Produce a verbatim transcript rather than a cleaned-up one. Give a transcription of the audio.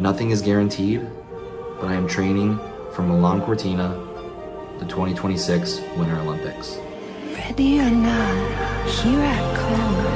Nothing is guaranteed, but I am training for Milan Cortina, the twenty twenty-six Winter Olympics. Ready or not, here I come.